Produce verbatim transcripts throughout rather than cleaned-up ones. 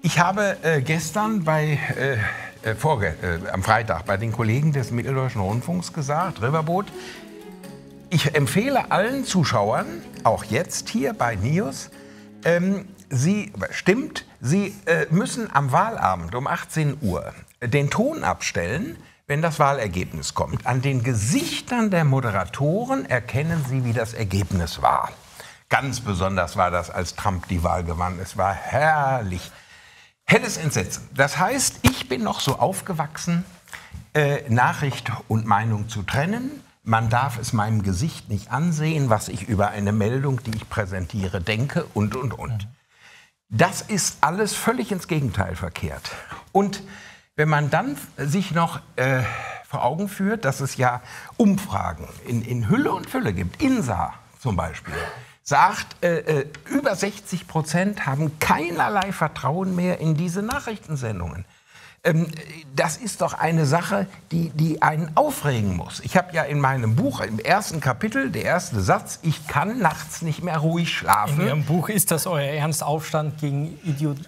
Ich habe äh, gestern bei, äh, äh, vorge äh, am Freitag bei den Kollegen des Mitteldeutschen Rundfunks gesagt, Riverboat, ich empfehle allen Zuschauern, auch jetzt hier bei Nius, ähm, Sie, stimmt, Sie äh, müssen am Wahlabend um achtzehn Uhr den Ton abstellen, wenn das Wahlergebnis kommt. An den Gesichtern der Moderatoren erkennen Sie, wie das Ergebnis war. Ganz besonders war das, als Trump die Wahl gewann. Es war herrlich. Helles Entsetzen. Das heißt, ich bin noch so aufgewachsen, äh, Nachricht und Meinung zu trennen. Man darf es meinem Gesicht nicht ansehen, was ich über eine Meldung, die ich präsentiere, denke und, und, und. Das ist alles völlig ins Gegenteil verkehrt. Und wenn man dann sich noch äh, vor Augen führt, dass es ja Umfragen in, in Hülle und Fülle gibt, INSA zum Beispiel, sagt, äh, über sechzig Prozent haben keinerlei Vertrauen mehr in diese Nachrichtensendungen. Ähm, das ist doch eine Sache, die, die einen aufregen muss. Ich habe ja in meinem Buch, im ersten Kapitel, der erste Satz, ich kann nachts nicht mehr ruhig schlafen. In Ihrem Buch ist das euer Ernstaufstand gegen Idiot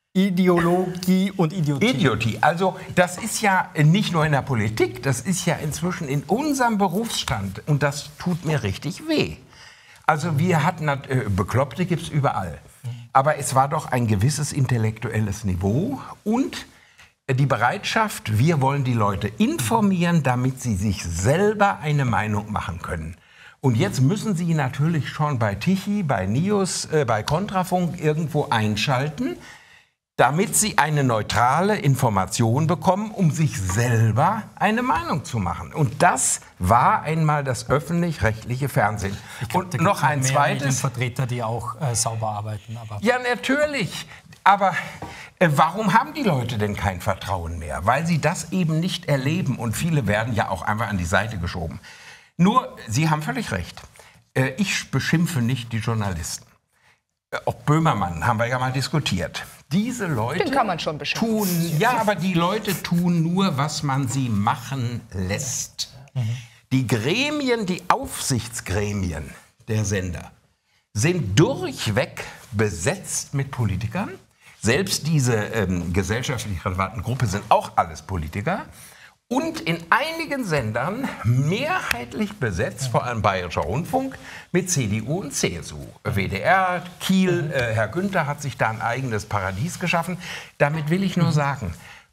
Ideologie und Idiotie. Idiotie. Also das ist ja nicht nur in der Politik, das ist ja inzwischen in unserem Berufsstand. Und das tut mir richtig weh. Also wir hatten, äh, Bekloppte gibt es überall. Aber es war doch ein gewisses intellektuelles Niveau und die Bereitschaft, wir wollen die Leute informieren, damit sie sich selber eine Meinung machen können. Und jetzt müssen sie natürlich schon bei Tichy, bei Nius, äh, bei Kontrafunk irgendwo einschalten, damit sie eine neutrale Information bekommen, um sich selber eine Meinung zu machen. Und das war einmal das öffentlich-rechtliche Fernsehen. Glaub, und noch ein zweites. Vertreter, die auch äh, sauber arbeiten. Aber ja, natürlich. Aber äh, warum haben die Leute denn kein Vertrauen mehr? Weil sie das eben nicht erleben. Und viele werden ja auch einfach an die Seite geschoben. Nur, Sie haben völlig recht. Äh, ich beschimpfe nicht die Journalisten. Auch Böhmermann haben wir ja mal diskutiert. Diese Leute Den kann man schon beschimpfen. tun, ja, aber die Leute tun nur, was man sie machen lässt. Mhm. Die Gremien, die Aufsichtsgremien der Sender sind durchweg besetzt mit Politikern. Selbst diese ähm, gesellschaftlich relevanten Gruppe sind auch alles Politiker. Und in einigen Sendern mehrheitlich besetzt, vor allem Bayerischer Rundfunk, mit C D U und C S U. W D R, Kiel, äh, Herr Günther hat sich da ein eigenes Paradies geschaffen. Damit will ich nur sagen,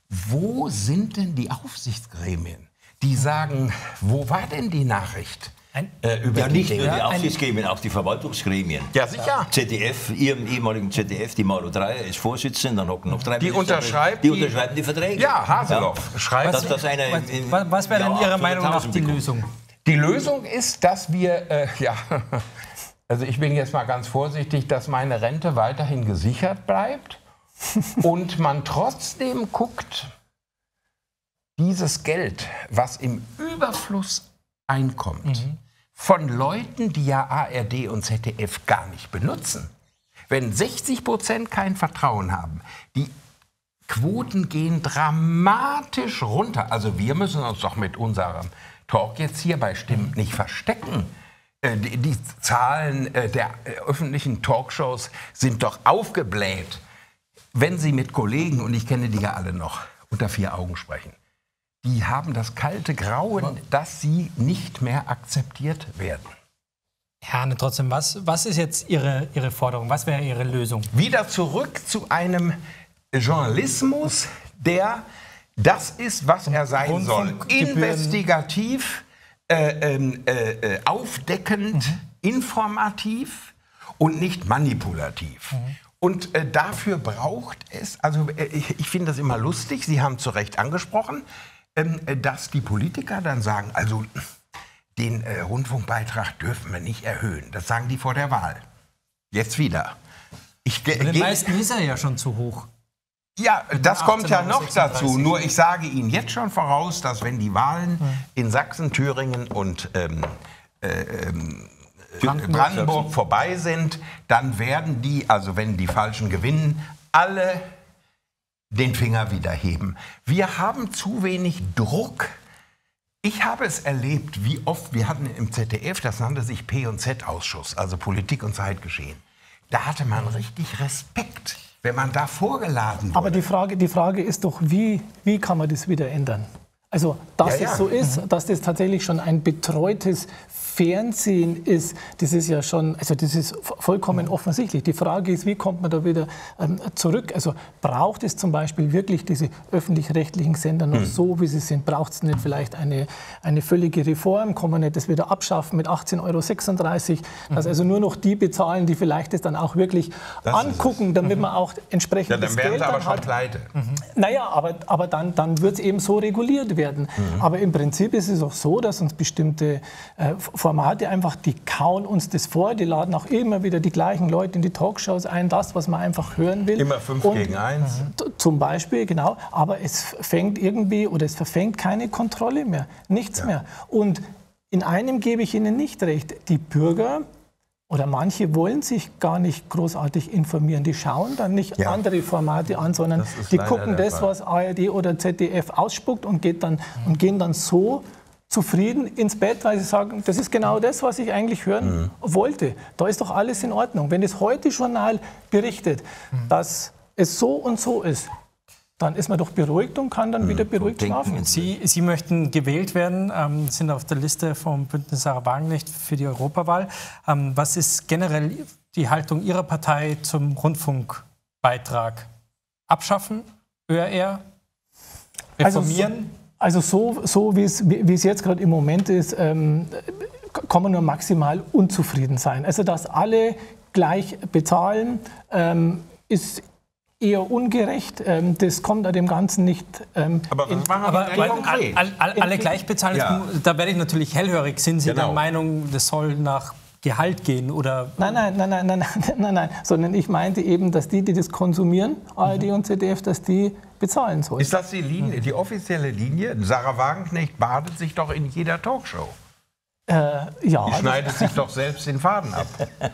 wo sind denn die Aufsichtsgremien, die sagen, wo war denn die Nachricht? Äh, über ja, nicht nur die Aufsichtsgremien, auch die Verwaltungsgremien. Ja, sicher. Z D F, Ihrem ehemaligen Z D F, die Malu Dreyer ist Vorsitzende, dann hocken noch drei die Minister, unterschreibt die, die unterschreiben die Verträge. Ja, Haseloff ja. schreibt. Dass das eine, was was, was wäre denn Ihrer Meinung nach die Lösung? Die Lösung ist, dass wir, äh, ja, also ich bin jetzt mal ganz vorsichtig, dass meine Rente weiterhin gesichert bleibt und man trotzdem guckt, dieses Geld, was im Überfluss einkommt, mhm. von Leuten, die ja A R D und Z D F gar nicht benutzen. Wenn sechzig Prozent kein Vertrauen haben, die Quoten gehen dramatisch runter. Also wir müssen uns doch mit unserem Talk jetzt hier bei Stimmen nicht verstecken. Äh, die, die Zahlen äh, der äh, öffentlichen Talkshows sind doch aufgebläht. Wenn Sie mit Kollegen, und ich kenne die ja alle noch, unter vier Augen sprechen, die haben das kalte Grauen, dass sie nicht mehr akzeptiert werden. Herr Hahne, trotzdem, was, was ist jetzt Ihre, Ihre Forderung? Was wäre Ihre Lösung? Wieder zurück zu einem Journalismus, der das ist, was er sein soll. Investigativ, äh, äh, aufdeckend, mhm. informativ und nicht manipulativ. Mhm. Und äh, dafür braucht es, also äh, ich, ich finde das immer lustig, Sie haben zu Recht angesprochen, ähm, dass die Politiker dann sagen, also den äh, Rundfunkbeitrag dürfen wir nicht erhöhen. Das sagen die vor der Wahl. Jetzt wieder. Ich, Bei den meisten ist er ja schon zu hoch. Ja, das kommt ja noch dazu. Nur ich sage Ihnen jetzt schon voraus, dass wenn die Wahlen in Sachsen, Thüringen und ähm, äh, ähm, Brandenburg, Brandenburg vorbei sind, dann werden die, also wenn die Falschen gewinnen, alle den Finger wieder heben. Wir haben zu wenig Druck. Ich habe es erlebt, wie oft, wir hatten im Z D F, das nannte sich P und Z-Ausschuss, also Politik und Zeitgeschehen. Da hatte man richtig Respekt, wenn man da vorgeladen wurde. Aber die Frage, die Frage ist doch, wie, wie kann man das wieder ändern? Also, dass Ja, ja. es so ist, Mhm. dass das tatsächlich schon ein betreutes Fernsehen ist, das ist ja schon, also das ist vollkommen offensichtlich. Die Frage ist, wie kommt man da wieder ähm, zurück? Also braucht es zum Beispiel wirklich diese öffentlich-rechtlichen Sender noch Mhm. so, wie sie sind? Braucht es nicht vielleicht eine, eine völlige Reform? Kann man nicht das wieder abschaffen mit achtzehn Euro sechsunddreißig? Dass Mhm. also nur noch die bezahlen, die vielleicht das dann auch wirklich Das ist angucken, damit man auch entsprechend Ja, dann das wären Geld sie aber dann schon hat. pleite. Naja, aber, aber dann, dann wird es eben so reguliert werden. Aber im Prinzip ist es auch so, dass uns bestimmte äh, Formate einfach, die kauen uns das vor, die laden auch immer wieder die gleichen Leute in die Talkshows ein, das, was man einfach hören will. Immer fünf Und gegen eins. t- Zum Beispiel, genau. Aber es fängt irgendwie, oder es verfängt keine Kontrolle mehr, nichts Ja. mehr. Und in einem gebe ich Ihnen nicht recht, die Bürger oder manche wollen sich gar nicht großartig informieren. Die schauen dann nicht Ja. andere Formate an, sondern Das ist die leider gucken der das, Fall. was A R D oder Z D F ausspuckt und, geht dann, und gehen dann so zufrieden ins Bett, weil sie sagen, das ist genau das, was ich eigentlich hören Mhm. wollte. Da ist doch alles in Ordnung. Wenn das Heute-Journal berichtet, dass es so und so ist, dann ist man doch beruhigt und kann dann wieder beruhigt denken schlafen. Sie. Sie Sie möchten gewählt werden, ähm, sind auf der Liste vom Bündnis Sarah Wagenknecht für die Europawahl. Ähm, was ist generell die Haltung Ihrer Partei zum Rundfunkbeitrag? Abschaffen? Ö R R? Reformieren? Also so, so wie es wie es jetzt gerade im Moment ist, ähm, kann man nur maximal unzufrieden sein. Also dass alle gleich bezahlen, ähm, ist eher ungerecht. Ähm, das kommt an dem Ganzen nicht. Ähm, Aber in- was machen Aber wir weil denn konkret? all, all, alle gleich bezahlen, Ja. da werde ich natürlich hellhörig. Sind Sie Genau. der Meinung, das soll nach Gehalt gehen? Oder Nein, nein, nein, nein, nein, nein, nein, nein, sondern ich meinte eben, dass die, die das konsumieren, A R D und Z D F, dass die bezahlen sollen. Ist das die Linie, die offizielle Linie? Sarah Wagenknecht badet sich doch in jeder Talkshow. Äh, ja, Die schneidet sich doch selbst den Faden ab.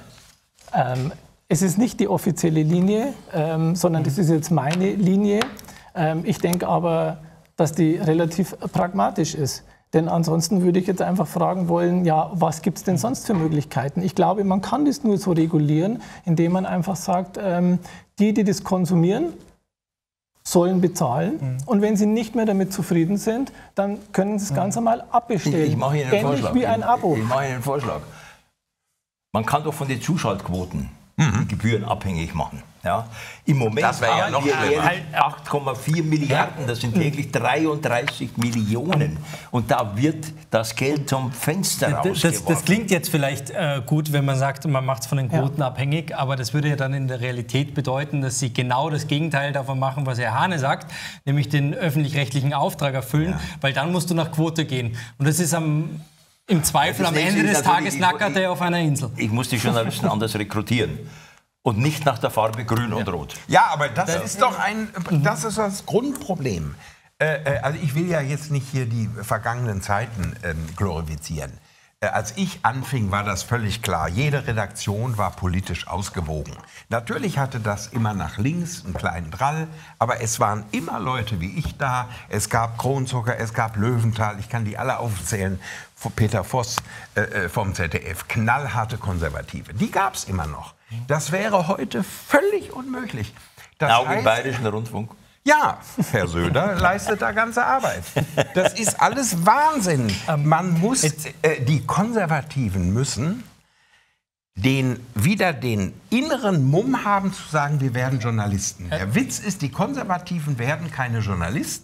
Ähm, es ist nicht die offizielle Linie, ähm, sondern das ist jetzt meine Linie. Ähm, ich denke aber, dass die relativ pragmatisch ist. Denn ansonsten würde ich jetzt einfach fragen wollen, ja, was gibt es denn sonst für Möglichkeiten? Ich glaube, man kann das nur so regulieren, indem man einfach sagt, ähm, die, die das konsumieren, sollen bezahlen. Mhm. Und wenn sie nicht mehr damit zufrieden sind, dann können sie es ganz einmal abbestellen. Ich, ich mache Ihnen einen Ähnlich Vorschlag. wie ein Abo. Ich, ich mache Ihnen einen Vorschlag. Man kann doch von den Zuschaltquoten die Gebühren abhängig machen. Ja? Im Moment Das wäre ja haben noch wir schlimmer. jährlich acht Komma vier Milliarden, das sind täglich dreiunddreißig Millionen. Und da wird das Geld zum Fenster das, rausgeworfen. das klingt jetzt vielleicht äh, gut, wenn man sagt, man macht es von den Quoten ja. abhängig, aber das würde ja dann in der Realität bedeuten, dass Sie genau das Gegenteil davon machen, was Herr Hahne sagt, nämlich den öffentlich-rechtlichen Auftrag erfüllen, ja. weil dann musst du nach Quote gehen. Und das ist am, im Zweifel am Ende des Tages nackert er auf einer Insel. Ich muss die Journalisten anders rekrutieren. Und nicht nach der Farbe grün und rot. Ja, aber das ja. ist doch ein, das ist das Grundproblem. Äh, also ich will ja jetzt nicht hier die vergangenen Zeiten ähm, glorifizieren. Äh, als ich anfing, war das völlig klar. Jede Redaktion war politisch ausgewogen. Natürlich hatte das immer nach links einen kleinen Drall, aber es waren immer Leute wie ich da. Es gab Kronzucker, es gab Löwenthal, ich kann die alle aufzählen. Peter Voss äh, vom Z D F, knallharte Konservative. Die gab es immer noch. Das wäre heute völlig unmöglich. Das Auch heißt, im Bayerischen Rundfunk? Ja, Herr Söder leistet da ganze Arbeit. Das ist alles Wahnsinn. Man muss, äh, die Konservativen müssen den, wieder den inneren Mumm haben zu sagen, wir werden Journalisten. Der Witz ist, die Konservativen werden keine Journalisten.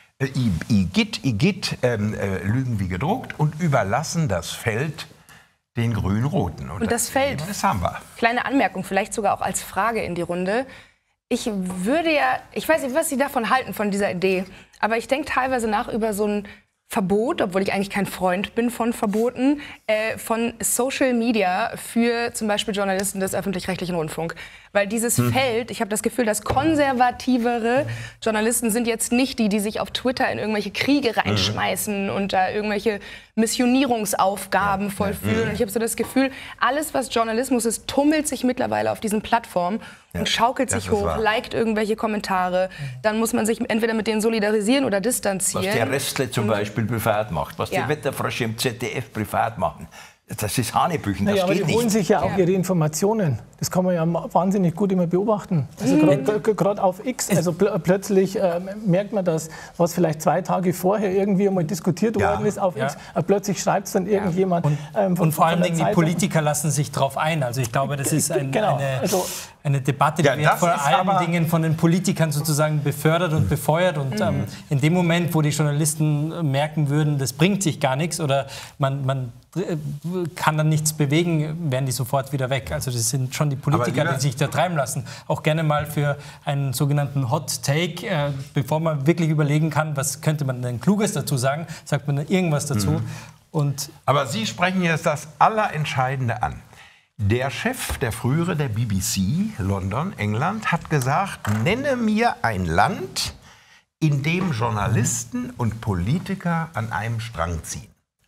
Igitt, Igitt, ähm, äh, lügen wie gedruckt und überlassen das Feld den Grün-Roten. Und, und das, das Feld, das haben wir. Kleine Anmerkung, vielleicht sogar auch als Frage in die Runde. Ich würde ja, ich weiß nicht, was Sie davon halten, von dieser Idee, aber ich denke teilweise nach über so ein Verbot, obwohl ich eigentlich kein Freund bin von Verboten, äh, von Social Media für zum Beispiel Journalisten des öffentlich-rechtlichen Rundfunks. Weil dieses hm. Feld, ich habe das Gefühl, dass konservativere Journalisten sind jetzt nicht die, die sich auf Twitter in irgendwelche Kriege reinschmeißen hm. und da irgendwelche Missionierungsaufgaben ja. vollführen. Hm. Und ich habe so das Gefühl, alles, was Journalismus ist, tummelt sich mittlerweile auf diesen Plattformen ja. und schaukelt sich hoch, wahr. liked irgendwelche Kommentare. Dann muss man sich entweder mit denen solidarisieren oder distanzieren. Was der Restle zum Beispiel privat macht, was ja. die Wetterfrösche im Z D F privat machen. Das ist Hanebüchen, das Naja, aber geht die holen nicht. sich ja auch Ja. ihre Informationen. Das kann man ja wahnsinnig gut immer beobachten. Also gerade auf X, also pl plötzlich äh, merkt man das, was vielleicht zwei Tage vorher irgendwie einmal diskutiert Ja. worden ist auf Ja. X. Äh, plötzlich schreibt es dann irgendjemand. Und, ähm, von, und vor von allen der Dingen die Zeitung. Politiker lassen sich darauf ein. Also ich glaube, das ist ein, Genau, eine, also- eine Debatte, die Ja, wird das vor ist allen aber- Dingen von den Politikern sozusagen befördert und befeuert. Und ähm, in dem Moment, wo die Journalisten merken würden, das bringt sich gar nichts oder man, man äh, kann dann nichts bewegen, werden die sofort wieder weg. Also das sind schon die Politiker, lieber- die sich da treiben lassen. Auch gerne mal für einen sogenannten Hot Take, äh, bevor man wirklich überlegen kann, was könnte man denn Kluges dazu sagen, sagt man dann irgendwas dazu. Und Aber Sie sprechen jetzt das Allerentscheidende an. Der Chef, der frühere der B B C, London, England, hat gesagt, nenne mir ein Land, in dem Journalisten und Politiker an einem Strang ziehen.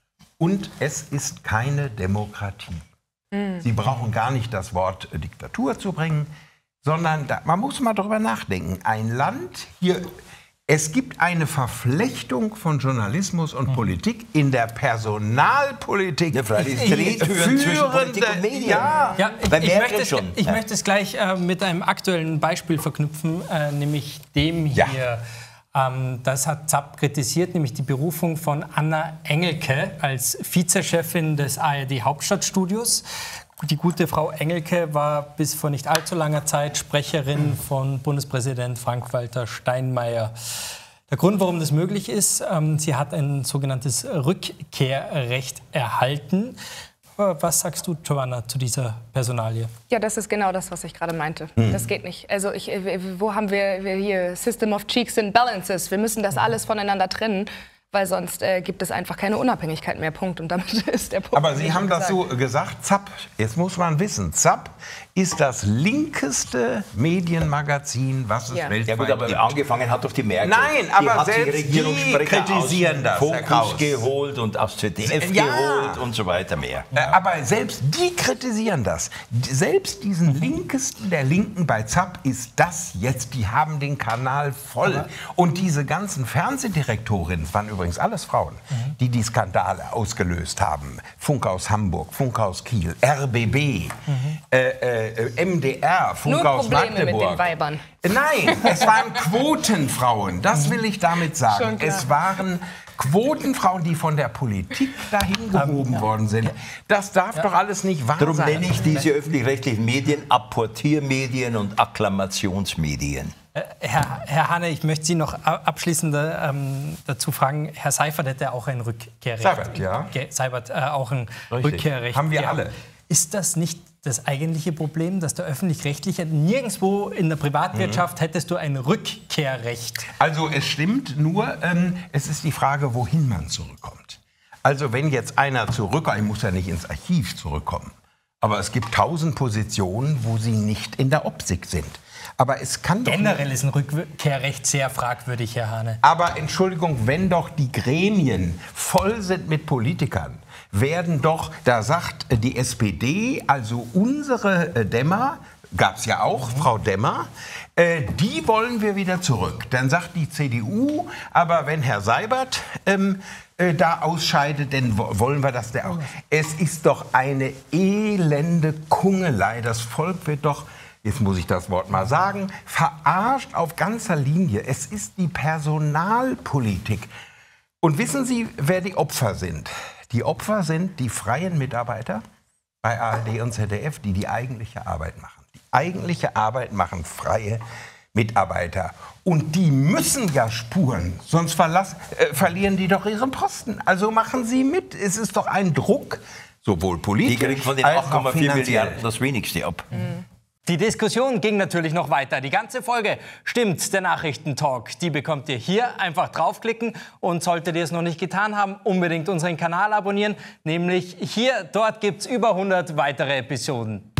Und es ist keine Demokratie. Sie brauchen gar nicht das Wort äh, Diktatur zu bringen, sondern da, man muss mal darüber nachdenken. Ein Land, hier, es gibt eine Verflechtung von Journalismus und Politik in der Personalpolitik. Ja, freilich, es dreht führen zwischen Politik und Medien. Ja, Ja, ich, Bei ich, Merkel möchte es, schon. ich Ja. möchte es gleich äh, mit einem aktuellen Beispiel verknüpfen, äh, nämlich dem Ja. hier. Ähm, das hat Zapp kritisiert, nämlich die Berufung von Anna Engelke als Vizechefin des A R D-Hauptstadtstudios. Die gute Frau Engelke war bis vor nicht allzu langer Zeit Sprecherin von Bundespräsident Frank-Walter Steinmeier. Der Grund, warum das möglich ist, ähm, sie hat ein sogenanntes Rückkehrrecht erhalten. Äh, Was sagst du, Giovanna, zu dieser Personalie? Ja, das ist genau das, was ich gerade meinte. Das geht nicht. Also ich, äh, wo haben wir, wir hier System of Cheeks and Balances? Wir müssen das alles voneinander trennen, weil sonst äh, gibt es einfach keine Unabhängigkeit mehr. Punkt. Und damit ist der Punkt. Aber Sie wie haben schon das gesagt. so gesagt, Zapp, jetzt muss man wissen, Zapp ist das linkeste Medienmagazin, was es Ja. weltweit Ja gut, aber gibt. angefangen hat doch die Merkel. Nein, die aber hat sich selbst Regierungssprecher die kritisieren aus das, dem Herr Kraus. Fokus geholt und aus Z D F Ja. geholt und so weiter mehr. Äh, Aber selbst die kritisieren das. D- Selbst diesen linkesten der Linken bei Zapp ist das jetzt. Die haben den Kanal voll. Und diese ganzen Fernsehdirektorinnen, es waren übrigens alles Frauen, die die Skandale ausgelöst haben. Funk aus Hamburg, Funk aus Kiel, R B B, äh, äh, M D R, Funk Nur aus Probleme mit Magdeburg. den Weibern. Nein, es waren Quotenfrauen, das will ich damit sagen. Schon klar. Es waren Quotenfrauen, die von der Politik dahin gehoben worden sind. Das darf doch alles nicht wahr Darum sein. nenne ich diese öffentlich-rechtlichen Medien Apportiermedien und Akklamationsmedien. Äh, Herr, Herr Hane, ich möchte Sie noch a- abschließend äh, ähm, dazu fragen, Herr Seifert hätte auch ein Rückkehrrecht. Seibert, ja. Ge Seibert, äh, auch ein Richtig. Rückkehrrecht. Haben wir gehabt. alle. Ist das nicht das eigentliche Problem, dass der Öffentlich-Rechtliche, nirgendwo in der Privatwirtschaft hättest du ein Rückkehrrecht? Also es stimmt, nur ähm, es ist die Frage, wohin man zurückkommt. Also wenn jetzt einer zurückkommt, ich muss ja nicht ins Archiv zurückkommen, aber es gibt tausend Positionen, wo sie nicht in der Obsicht sind. Aber es kann doch Generell ist ein Rückkehrrecht sehr fragwürdig, Herr Hane. Aber Entschuldigung, wenn doch die Gremien voll sind mit Politikern, werden doch, da sagt äh, die S P D, also unsere äh, Dämmer, gab es ja auch, Frau Dämmer, äh, die wollen wir wieder zurück. Dann sagt die C D U, aber wenn Herr Seibert ähm, äh, da ausscheidet, dann wo- wollen wir das der auch. Es ist doch eine elende Kungelei. Das Volk wird doch, jetzt muss ich das Wort mal sagen, verarscht auf ganzer Linie. Es ist die Personalpolitik. Und wissen Sie, wer die Opfer sind? Die Opfer sind die freien Mitarbeiter bei A R D und Z D F, die die eigentliche Arbeit machen. Die eigentliche Arbeit machen freie Mitarbeiter. Und die müssen ja spuren, sonst verlass, äh, verlieren die doch ihren Posten. Also machen Sie mit. Es ist doch ein Druck, sowohl Die politisch kriegt von den als acht Komma auch vier finanziell. Milliarden das wenigste ab. Die Diskussion ging natürlich noch weiter. Die ganze Folge Stimmt, der Nachrichtentalk, die bekommt ihr hier. Einfach draufklicken und solltet ihr es noch nicht getan haben, unbedingt unseren Kanal abonnieren. Nämlich hier, dort gibt es über hundert weitere Episoden.